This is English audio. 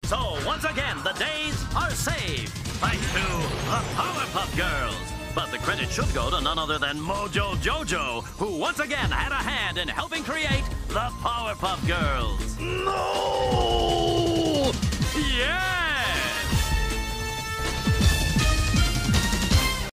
So once again, the days are saved thanks to the Powerpuff Girls. But the credit should go to none other than Mojo Jojo, who once again had a hand in helping create the Powerpuff Girls. No!